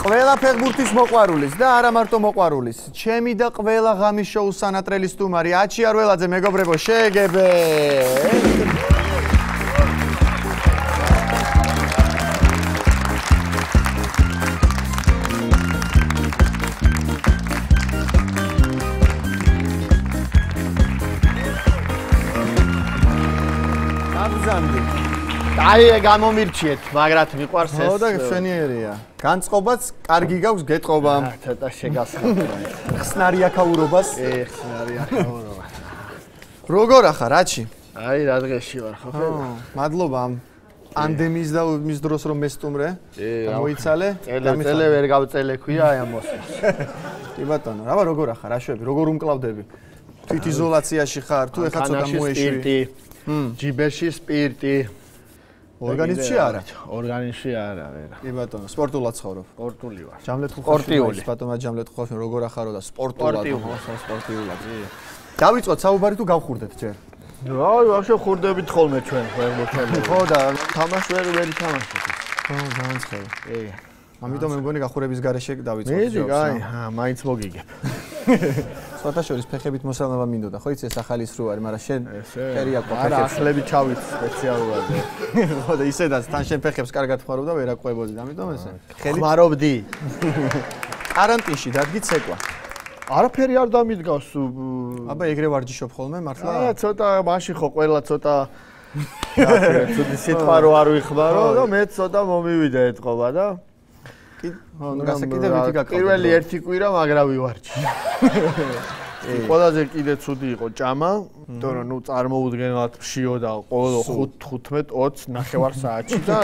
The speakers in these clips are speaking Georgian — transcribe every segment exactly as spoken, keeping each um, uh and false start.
ყველა ფეხბურთის მოყვარულის და არა მარტო მოყვარულის, ჩემი და ყველა ღამის შოუს სანატრელის სტუმარი აჩიარ ველაძე, მეგობრებო, შეეგებე. აი გამომირჩიეთ, მაგრად მიყვარს ეს. ხო და შვენიერია. განწყობაც კარგი გაქვს გეტყობა. ცოტა შეგასხმოთ. ხსნარი აქაურობას. ე, ხსნარი აქაურობა. როგორ ახარ, რაჩი? აი რა დღეში ვარ, ხო ხედავ? მადლობა ამ პანდემიის და მის დროს რომ მესტუმრე. მოიცალე. წელე ვერ გავწელე ქვია აი ამ მოსვლას. კი ბატონო, აბა როგორ ახარ, აშვები, როგორ უმკლავდები? თვითიზოლაციაში ხარ, თუ ეხლა ცოტა მოეშვი? ჯიბეში სპირტი. ორგანიზმში არა. ორგანიზმში არა, ვერა. კი ბატონო, სპორტულად ცხოვრობ. სპორტული ვარ. ჯამლეთ ხუხაშვილის ბატონმა ჯამლეთ ხუხაშვილ როგორ ახარო და სპორტულად. სპორტულად. დავიწყოთ საუბარი თუ გავხურდეთ ჯერ. აი, ვაფშე ხურდებით ხოლმე ჩვენ ფეხბურთელები. ხო და თამაში ვერ ვერ ითამაშეთ. ხო, ძალიან ცხელი. კი. ამიტომ მე მგონი გახურების გარეშე დავიწყოთ. მიდი, აი, ჰა, მაინც მოგიგებ. სხვათა შორის ფეხებით მოსალმება მინდოდა, ხო იცი ეს ახალი სრუ არის, მაგრამ შენ ფერი აქვს ფეხებს. არა, ახლები ჩავით სპეციალურად. ხო და ისედაც თან შენ ფეხებს კარგად ხმარობ და ვერ აყვებოდი, ამიტომ ესე. ხელი ხმარობდი. კარანტინში დადგი ცეკვა. არაფერი არ დამიდგავს. აბა ეგრე ვარჯიშობ ხოლმე მართლა? არა, ცოტა მაშინ ხო ყველა ცოტა ცოტა სიტყვა რო არ ვიხმარო და მე ცოტა მომივიდა ეთყობა და კი, ნუ გასაკიდე ვითი გაკავდა. პირველი ერთი კვირა მაგრა ვივარჯი. ყველაზე კიდე ცუდი იყო ჭამა, იმიტომ რომ ნუ წარმოუდგენლად მშიო და ყოველ ხუთმეტ ოცი ნახევარ საათში და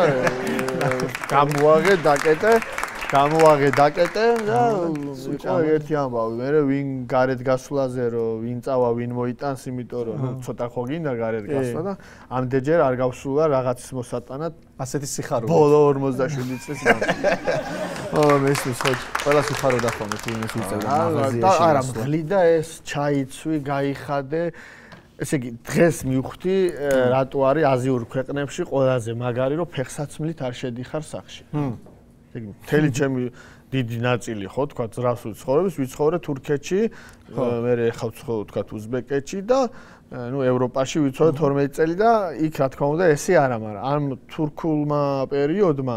გამოვაღე დაკეტე, გამოვაღე დაკეტე და იყო ერთი ამბავი, მე ვინ გარეთ გასვლაზე რომ ვინ წავა, ვინ მოიტანს, იმიტომ რომ ნუ ცოტა ხო გინდა გარეთ გასვლა და ამდენჯერ არ გავსულა რაღაცის მოსატანად ასეთი სიხარული. ბოლო ორმოცდაშვიდი წლის მანძილზე. ო, მესმის ხო, ყველა სიხაროდა ხოლმე თუ იმის უწევდა მაღაზიაში. და არა, მღლი და ეს ჩაიცვი, გაიხადე. ესე იგი, დღეს მივხვდი, რატო არის აზიურ ქვეყნებში ყველაზე მაგარი, რომ ფეხსაცმლით არ შედიხარ სახში. ესე იგი, მთელი ჩემი დიდი ნაწილი ხო, თქვა, ძრავს ვცხოვრებს, ვიცხოვრე თურქეთში, მე ეხლა ვცხოვრობ თქვა უზბეკეთში და ну ევროპაში ვიცოდე თორმეტი წელი და იქ რა თქმა უნდა ესე არა, მაგრამ ამ თურქულმა პერიოდმა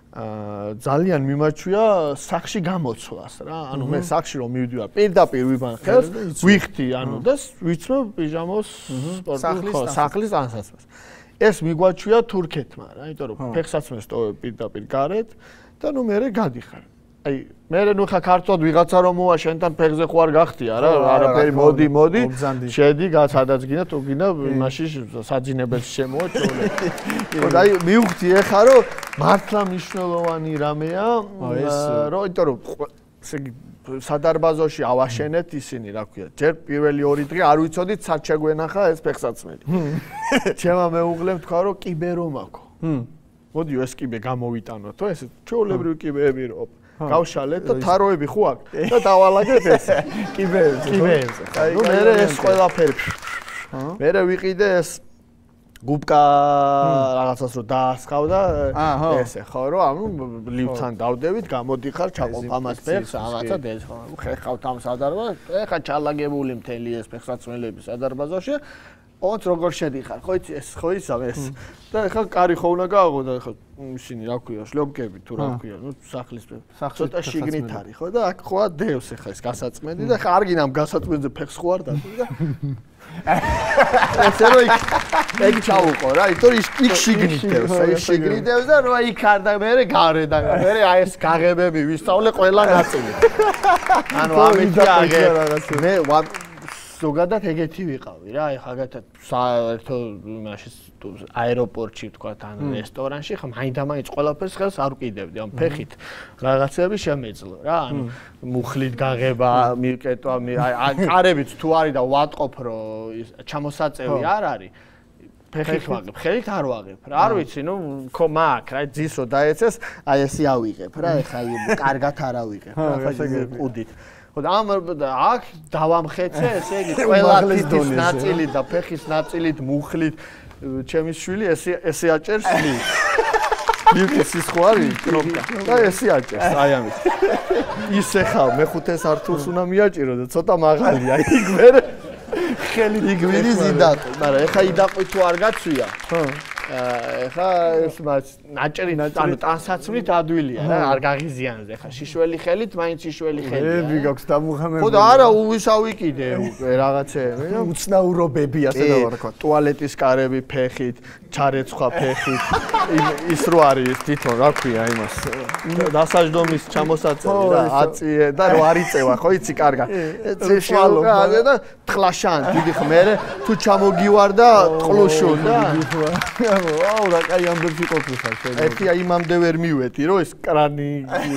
ძალიან მიმაჩვია სახში გამოცვლას რა. ანუ მე სახში რომ მივდივარ, პირდაპირ ვიბან ხელს, ვიხდი, ანუ და ვიცნობ პიჟამოს სპორტულ სახლის ანსაცმელს. ეს მიგვაჩვია თურქეთმა რა, იმიტომ რომ ფეხსაცმელს ტოვებ პირდაპირ გარეთ და ნუ მე გადიხარ. აი მე ნუ ხა ქართულად ვიღაცა რომ მოვა შენთან ფეხზე ხო არ გახდია რა, არაფერი მოდი მოდი შედი სადაც გინდა თუ გინდა მაშინ საძინებელს შემოაჩოლე. ხო და აი მივხვდი ეხა რომ მართლა მნიშვნელოვანი რამეა რომ იმიტომ რომ ესე იგი სადარბაზოში ავაშენეთ ისინი რა ქვია ჯერ პირველი ორი დღე არ ვიცოდით სად შეგვენახა ეს ფეხსაცმელი. ჩემა მეუღლემ თქვა რომ კიბე რომ აქო. მოდიო ეს კიბე გამოვიტანოთ, ეს ჩვეულებრივი კიბეები რო გავშალეთ და თაროები ხო აქვს და დავალაგეთ ეს კიბეებზე. კიბეებზე. ნუ მე ეს ყველაფერი. მე ვიყიდე ეს გუბკა რაღაცას რო დაასხავდა ესე ხო რომ ანუ ლიფტთან დავდებით, გამოდიხარ, ჩაყოფ ამას ფეხს, რაღაცა ეს ხო ხეხავთ ამ სადარბაზოში, ეხა ჩალაგებული მთელი ეს ფეხსაცმელები სადარბაზოში. ოც როგორ შედიხარ, ხო იცი ეს ხო ისა ეს და ეხლა კარი ხო უნდა გააღო და ეხლა ისინი რა ქვია, შლობკები თუ რა ქვია, ნუ სახლის ცოტა შიგნით არის ხო და აქ ხო დევს ეხლა ეს გასაწმენდი და ხა არ გინდა ამ გასაწმენდზე ფეხს ხო არ დადო და ესე რომ ეგ ჩაუყო რა, იმიტომ რომ იქ შიგნით დევს, აი შიგნით დევს და რა იქ არ და მე გარედან, მე აი ეს გაღებები ვისწავლე ყველა ნაწილი. ანუ ამით აგე მე ზოგადად ეგეთი ვიყავი რა, აი ხაგათად საერთო იმაში აეროპორტში თქვა თან რესტორანში, ხა მაინდა-მაინც ყველაფერს ხელს არ ვკიდებდი, ამ ფეხით რაღაცები შემეძლო რა, ანუ მუხლით გაღება, მიკეტვა, აი კარებით თუ არის და ვატყობ რომ ჩამოსაწევი არ არის. ფეხით ვაღებ, ხელით არ ვაღებ რა, არ ვიცი, ნუ ხო მაქვს რა, ძის რო დაეცეს, აი ესე ავიღებ რა, ეხა კარგად არ ავიღებ რა, ხა ყუდით. და ამ აქ დავამხეცე, ესე იგი, ყველა თითის ნაწილით და ფეხის ნაწილით, მუხლით, ჩემი შვილი ესე ესე აჭერს ლი. ლიფტის სიცხარი კნოპკა და ესე აჭერს აი ამით ისე ხავ მეხუთე სართულს უნდა მიაჭირო და ცოტა მაღალია იქ მე ხელი იგვირი ზიდატო მაგრამ ეხა იდაყვი თუ არ გაცვია ხო ეხა ეს მას ნაჭერი ანუ ტანსაცმლით ადვილია რა არ გაღიზიანზე ეხა შიშველი ხელით მაინც შიშველი ხელია ები გაქვს დამუხამებული ხო და არა უვისავი კიდე უკვე რაღაცეები უცნაურობები ასე დავარქვა ტუალეტის კარები ფეხით ჩარეცხვა ფეხით ის რო არის თვითონ რა ქვია იმას დასაჯდომის ჩამოსაწევი რა აწიე და რო არ იწევა ხო იცი კარგად წეშალო და თხლაშან დიდი ხმერე თუ ჩამოგივარ და ყლუშო და აუ რა კაი ამბებში ყოფილხარ შენ ეთი იმამდე ვერ მივედი რომ ეს კრანი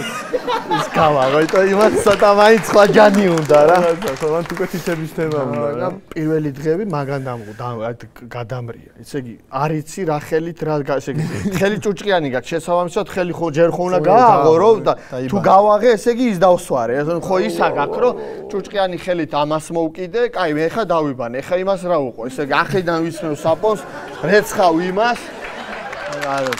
ის გავა რა იტო იმას ცოტა მაინც სხვა ჯანი უნდა რა ხო მან თუ კეთილების თემა უნდა რა პირველი დღეები მაგან დამღო გადამრია ესე იგი არ იცი რა ხელით რა ესე იგი ხელი ჭუჭყიანი გაქვს შესაბამისად ხელი ხო ჯერ ხო უნდა გააღო და თუ გავაღე ესე იგი ის დავსვარე ხო ისა გაქვს რომ ჭუჭყიანი ხელით ამას მოვკიდე კაი მე ხა დავიბანე ხა იმას რა უყო ესე იგი ახედან ვისმევ საპონს რეცხავ იმას არა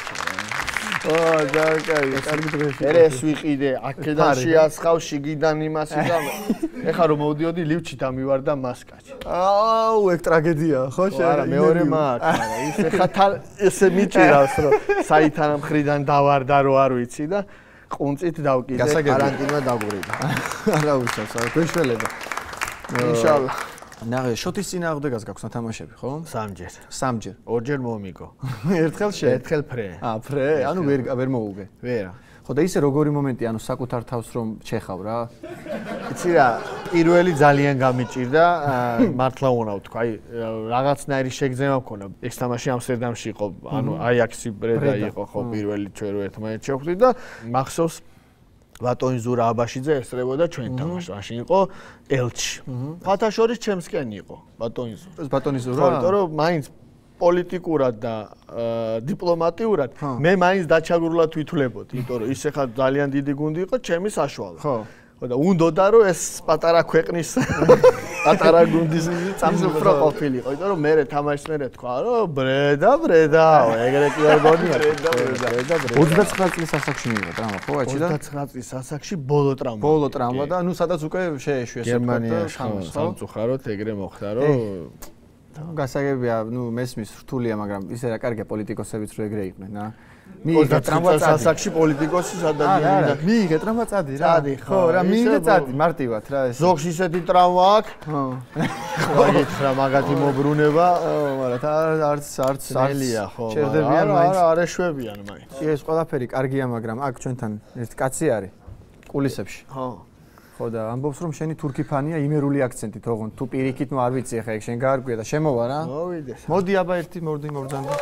ო და კაი კარგი დღეში ეს ვიყიდე აქედან შეასხავ შიგიდან იმას ისა ეხა რომ მოვდიოდი ლიფტში დამივარ და მასკაჩი აუ ეგ ტრაგედია ხო შე არა მეორე მაქვს არა ის ეხა ესე მიჭირავს რომ საითანა მხრიდან დავარ და რო არ ვიცი და ყუნწით დავკიდე კარანტინმა დაგვრიდა არა უშავს არა გვეშველება ინშალლა ნაღე შოთის წინააღმდეგას გაქვს ნათამაშები ხო? სამჯერ. სამჯერ. ორჯერ მომიგო. ერთხელ შე? ერთხელ ფრე. აა ფრე? ანუ ვერ ვერ მოუგე. ვერა. ხო და ისე როგორი მომენტი ანუ საკუთარ თავს რომ ჩეხავ რა? იცი რა, პირველი ძალიან გამიჭირდა, მართლა უნდა ვთქვა, აი რაღაცნაირი შეგრძნება მქონდა. ეს თამაში ამსტერდამში იყო, ანუ აიაქსი ბრედა იყო ხო პირველი ჩვენ რო ერთმანეთს შევხვდით და მახსოვს ბატონი ზურა აბაშიძე ესწრებოდა ჩვენ თამაშს. მაშინ იყო ელჩი. ფათაშორის ჩემსკენ იყო ბატონი ზურა. ეს ბატონი ზურა? ხო, იმიტომ რომ მაინც პოლიტიკურად და დიპლომატიურად მე მაინც დაჩაგრულად ვითვლებოდი, იმიტომ რომ ის ახლა ძალიან დიდი გუნდი იყო, ჩემი საშუალო. ხო. ხო და უნდოდა რომ ეს პატარა ქვეყნის პატარა გუნდის წამს უფრო ყოფილიყო, იმიტომ რომ მე თამაშს მე თქვა რომ ბრედა ბრედაო, ეგრე კი არ გონია. ბრედა ბრედა ბრედა. ოცდაცხრა წლის ასაკში მიიღო ტრამვა, ხო, აჩი და ოცდაცხრა წლის ასაკში ბოლო ტრამვა. ბოლო ტრამვა და ნუ სადაც უკვე შეეშვია გერმანიაში სამწუხაროდ ეგრე მოხდა რომ გასაგებია, ნუ მესმის რთულია, მაგრამ ისე რა კარგია პოლიტიკოსებიც რო ეგრე იყვნენ, რა. მიიღე ტრამვა სასაკში პოლიტიკოსი სადაგია და მიიღე ტრამვა წადი რა. წადი ხო, რა მიიღე წადი მარტივად რა ეს. ზოგს ისეთი ტრამვა აქვს? ხო. ხო, გითხრა მაგათი მობრუნება, მაგრამ არც არც არცელია ხო. ჩერდებიან მაინც. არა, არა, აეშვებიან მაინც. ეს ყველაფერი კარგია, მაგრამ აქ ჩვენთან ერთ კაცი არის კულისებში. ხო. ხო და ამბობს რომ შენი თურქი ფანია იმერული აქცენტით, ოღონდ თუ პირიქით ნუ არ ვიცი ახლა ეგ შენ გაარკვია და შემოვა რა. მოვიდეს. მოდი აბა ერთი მორდი მორძანდა.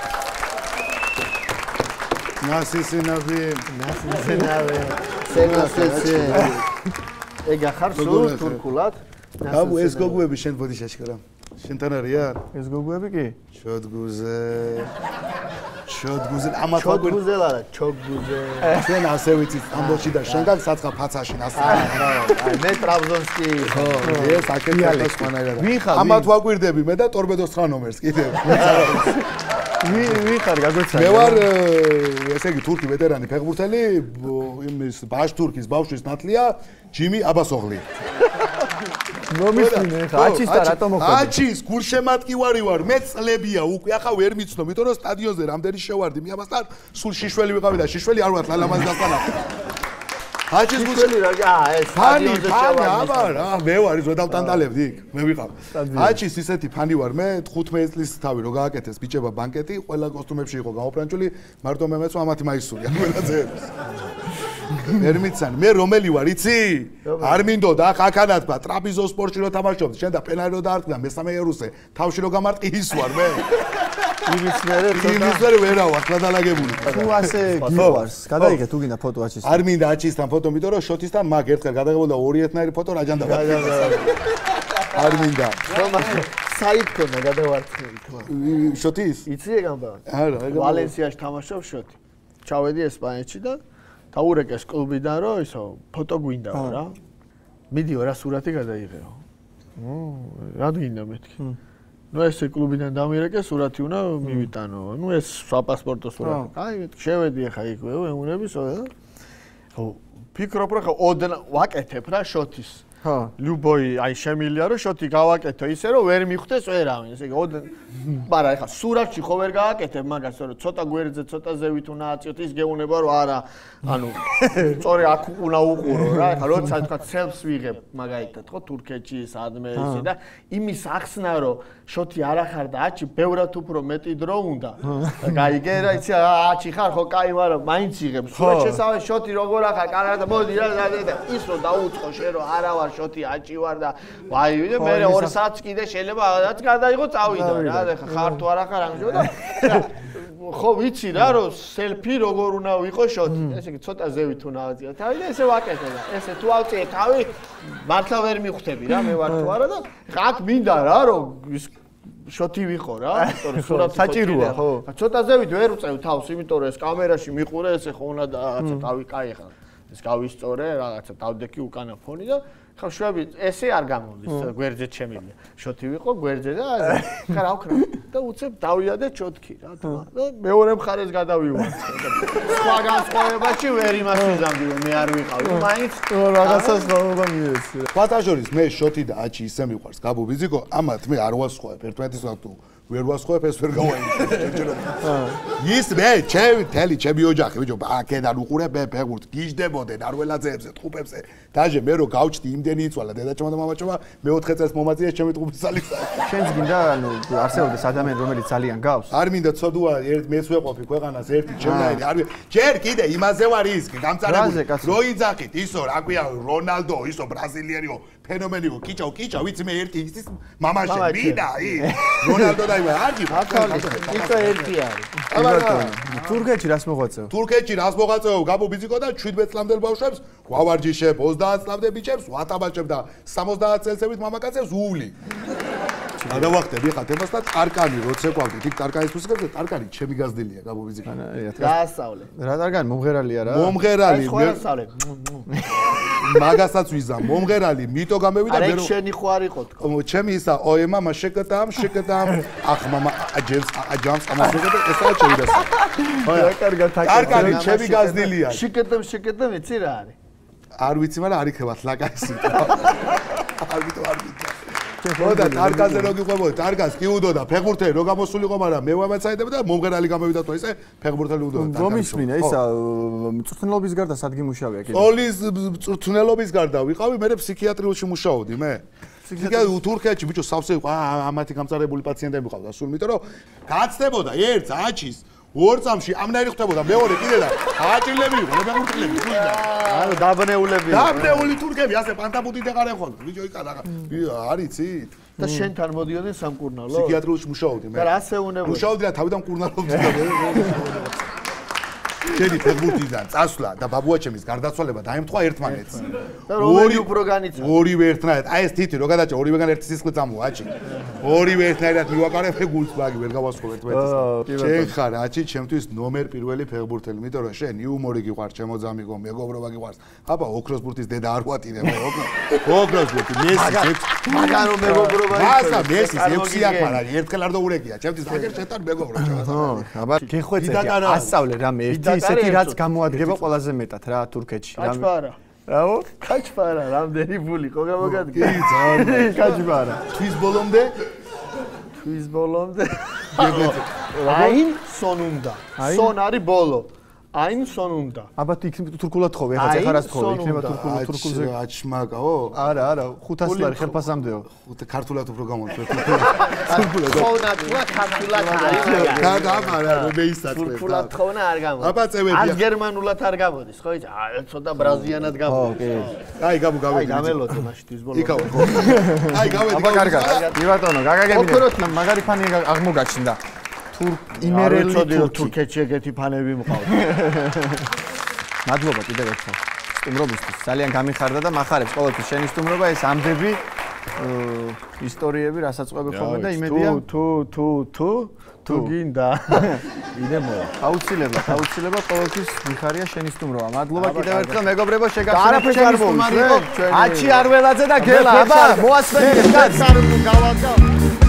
ნასისინავი, ნასისინავი. სენასიცი. ეგ ახარ სულ თურქულად? აბუ ეს გოგუები შენ ბოდი შეშკარა. შენთან არიან? ეს გოგუები კი? შოდგუზე. შოდგუზე ამათ ვაგვირ შოდგუზე არა, ჩოგუზე. შენ ასე ვიცით ამბოში და შენგან საცხა ფაცაში ნასა. აი მე ტრაბზონსკი ხო, ეს აკეთებს მანაგარა. ამათ ვაგვირდები მე და ტორპედოს ხრა ნომერს კიდევ. ვი ვი ხარ გაგვეცადა. მე ვარ ესე იგი თურქი ვეტერანი ფეხბურთელი, იმის ბაშ თურქის ბავშვის ნათლია ჯიმი აბასოღლი. მომისმინე ხა აჩის და რატომ მოხდა? აჩის გულშემატკივარი ვარ, მე წლებია უკვე, ახლა ვერ მიცნობ, იმიტომ რომ სტადიონზე რამდენი შევარდი, მე ამასთან სულ შიშველი ვიყავი და შიშველი არ ვარ ლალამაზ დასანა. აჩის გულშემატკივარი რა, აა ეს სტადიონზე შევარდი. აბა რა, მე ვარ ის ვედავტანდალევდი იქ, მე ვიყავ. აჩის ისეთი ფანი ვარ, მე თხუთმეტი წლის თავი რო გააკეთეს ბიჭება ბანკეტი, ყველა კოსტუმებში იყო გაოფრანჭული, მარტო მე მეცვა ამათი მაისურია, ყველაძეებს. ερμიცან, მე რომელი ვარ, იცი? არ მინდოდა ახ აქანათბა, ტრაპიზონსპორტში რო თამაშობდი, შენ და პენალი რო დაარტყდა, მესამე ერუსე, თავში რო გამარტყი ის ვარ მე. იმის მერე იმის მერე ვერა ვარ, გადალაგებული. თუ ასე გიყვარს, გადაიგე თუ გინდა ფოტო აჩის. არ მინდა აჩისთან ფოტო, იმიტომ რომ შოთისთან მაგ ერთხელ გადაღებოდა ორი ერთნაირი ფოტო რაჯანდა. არ მინდა. საით ქონა გადავარცხნილი თქმა. შოთის? იცი ეგ ამბავი? არა, ეგ ვალენსიაში თამაშობს შოთი. ჩავედი ესპანეთში და დაურეკეს კლუბიდან რომ ისო ფოტო გვინდაო რა. მიდიო რა სურათი გადაიღეო. ო, რა გინდა მეთქი. ნუ ესე კლუბიდან დამირეკე, სურათი უნდა მივიტანო. ნუ ეს საპასპორტო სურათი. აი, შევედი ახლა იქ ვეუნების, ხო. ფიქრობ რა, ოდნა ვაკეთებ რა შოთის. ხო. ლუბოი, აი შემილია რომ შოთი გავაკეთო ისე რომ ვერ მიხვდეს ვერავინ. ესე იგი, ოდნა მაგრამ ახლა სურათში ხო ვერ გააკეთებ მაგას, რომ ცოტა გვერდზე, ცოტა ზევით უნდა აწიოთ, ის გეუნება რომ არა, ანუ სწორი აქ უნდა უყურო რა. ახლა როცა თქვა სელფს ვიღებ, მაგალითად, ხო, თურქეთში, სადმე ისე და იმის ახსნა რომ შოთი არ ახარ და აჩი ბევრად უფრო მეტი დრო უნდა. გაიგე რა, იცი აჩი ხარ ხო, კაი, მაგრამ მაინც იღებ. სურათს შესავე შოთი როგორ ახარ, კარგად და მოდი რა და ის რომ დაუწყო შენ რომ არა ვარ შოთი აჭი ვარ და ვაი მე ორ საათს კიდე შეიძლება რაღაც გადაიღო წავიდო რა ეხა ხარ თუ არ ახარ ამჟო და ხო ვიცი რა რომ სელფი როგორ უნდა ვიყო შოთი ესე იგი ცოტა ზევით უნდა ავწიო თავი და ესე ვაკეთე და ესე თუ ავწიე თავი მართლა ვერ მიხვდები რა მე ვარ თუ არა და აქ მინდა რა რომ ის შოთი ვიყო რა იმიტომ რომ სურათი საჭიროა ხო ცოტა ზევით ვერ უწევ თავს იმიტომ რომ ეს კამერაში მიყურე ესე ხო უნდა და რაღაცა თავი კაი ხარ ეს გავისწორე რაღაცა დავდექი უკანა ფონი და ხა შვები ესე არ გამოდის გვერდზე ჩემილია შოთი ვიყო გვერდზე და ხა რა ვქნა და უცებ დავიადე ჩოთქი რა და მეორე მხარეს გადავივარ სხვა განსხვავებაში ვერ იმას ვიზამდი მე არ ვიყავი მაინც რაღაცას დაობა მიეცი ფატაჟორის მე შოთი და აჩი ისე მიყვარს გაბო ბიზიკო ამათ მე არ ვასხვავებ ერთმანეთის თუ ვერ ვასხვავებ ეს ვერ გავაიმჩნევ ის მე ჩემი თელი ჩემი ოჯახი ბიჭო აქედან უყურე მე ფეგურთ გიждდებოდნენ არველაძეებზე ტყუპებზე დაჟე მე რო გავჩდი იმდენი იწვალა დედაჭმა და მამაჭმა მე ოთხი წელს მომაწია ჩემი ტყუპის ძალისა შენს გინდა ანუ არსებობდეს ადამიანი რომელიც ძალიან გავს არ მინდა ცოდუა ერთ მეც ვეყოფი ქვეყანას ერთი ჩემნაირი არ ჯერ კიდე იმაზე ვარ ის გამწარებული რო იძახით ისო რა ქვია რონალდო ისო ბრაზილიერიო ფენომენიო კიჭო კიჭო ვიცი მე ერთი ის მამაშე მინდა ი რონალდო და იმე არ გიფ ისო ერთი არის აბა თურქეთში რას მოღვაწეო თურქეთში რას მოღვაწეო გაბო ბიზიკო და შვიდმეტ წლამდელ ბავშვებს ვავარჯიშებ ოცდაათ წლამდელ ბიჭებს ვატაბაჭებ და სამოცდაათ წელსებით მამაკაცებს უვლი გადავახტები ხა თემას და ტარკანი როცა გვაქვს იქ ტარკანის მუსიკაზე ტარკანი ჩემი გაზდილია გაბო ბიზიკო გაასწავლე რა ტარკანი მომღერალია რა მომღერალი მე ვასწავლე მაგასაც ვიზა მომღერალი მიტო გამევიდა მე რო შენი ხო არ იყო თქო ჩემი ისა ოე мама შეკეთამ შეკეთამ ახ мама აჯენს აჯანს ამასოგეთ ესაა ჩემი და რა კარგად ტარკანი ჩემი გაზდილია შეკეთამ შეკეთამ იცი რა არის არ ვიცი მაგრამ არ იქნებათ ლაკასი არ ვიცი არ ვიცი ხოდა ტარკაზე რო გიყვებოდი ტარკას კი უდოდა ფეხბურთელი რო გამოსულიყო მაგრამ მე ვამეცაიდებდა და მომღერალი გამოვიდა თუ ისე ფეხბურთელი უდოდა რომისმინა ისა მწვრთნელობის გარდა სადგი მუშავია კიდე სკოლის მწვრთნელობის გარდა ვიყავი მე ფსიქიატრიულში მუშაობდი მე ფსიქიატრიულ თურქეთში ბიჭო სავსე იყო ამათი გამწარებული პაციენტები ყავდა სულ იმიტომ რომ გაცდებოდა ერთს აჩის ორ წამში ამნაირი ხდებოდა მეორე კიდე და აჭილები იყო მე ფეხბურთელები თუიდა ანუ დაბნეულები დაბნეული თურქები ასე პანტაბუტით ეყარენ ხოლმე ბიჭო იკადა არიცი და შენთან მოდიოდნენ სამკურნალო ფსიქიატრიულში მუშაობდი მე და რას ეუნებოდი მუშაობდი და თავიდან მკურნალობდი შენი ფეხბურთიდან წასვლა და ბაბუაჩემის გარდაცვალება დაემთხვა ერთმანეთს და რომელი უფრო განიცა ორივე ერთნაირად აი ეს თითი რო გადაჭა ორივეგან ერთი სისხლი წამოვა აჭი ორივე ერთნაირად მივაკარე ფეხბურთს ბაგი ვერ გავასხობ ერთმანეთს შენ ხარ აჭი ჩემთვის ნომერ პირველი ფეხბურთელი იმიტომ რომ შენ იუმორი გიყვარს ჩემოძამიგო მეგობრობა გიყვარს აბა ოქროსბურთის დედა არ ვატირე მე ოქროსბურთი მესის მაგარ მეგობრობა მასა მესის ექვსი აქ მაგრამ ერთხელ არ დაურეკია ჩემთვის მაგერ შეთან მეგობრობა ხო აბა გეხვეწე ასწავლე რამე ერთი ისეთი რაც გამოადგება ყველაზე მეტად რა თურქეთში კაჩპარა რაო კაჩპარა რამდენი ფული ხო გამოგადგე კი ძალიან კაჩპარა თვის ბოლომდე თვის ბოლომდე აინ სონუნდა სონ არის ბოლო აინ სონუნდა აბა იქ თურქულად ხოვე ეხლა ეხარას ხოვე იქნება თურქულ თურქულზე აჩმაკაო არა არა ხუთას ლარი ხელფასამდეო ხუთ ქართულად უფრო გამოწვე თურქულად ხოვნა თუ ქართულად არის და და არა მე ისაწყე თურქულად ხოვნა არ გამოდის აბა წევებია არ გერმანულად არ გამოდის ხო იცი აი ცოტა ბრაზილიანად გამოდის აი გამო გავედი აი გამელოდი მაშინ თვის ბოლომდე იქაო აი გავედი აბა კარგად კი ბატონო გაგაგებინე მაგარი ფანი აღმოგაჩნდა იმერელი თურქეთში ეგეთი ფანები მყავს. მადლობა კიდევ ერთხელ. სტუმრობისთვის ძალიან გამიხარდა და მახარებს ყოველთვის შენი სტუმრობა ეს ამდები ისტორიები რასაც ყვები ხოლმე და იმედია თუ თუ თუ თუ გინდა. იდე მოვა. აუცილებლად, აუცილებლად ყოველთვის მიხარია შენი სტუმრობა. მადლობა კიდევ ერთხელ მეგობრებო შეგახსენებთ შენი სტუმარი იყო. აჩი არველაძე და გელა აბა მოასწრეთ კაც არ გავაკა.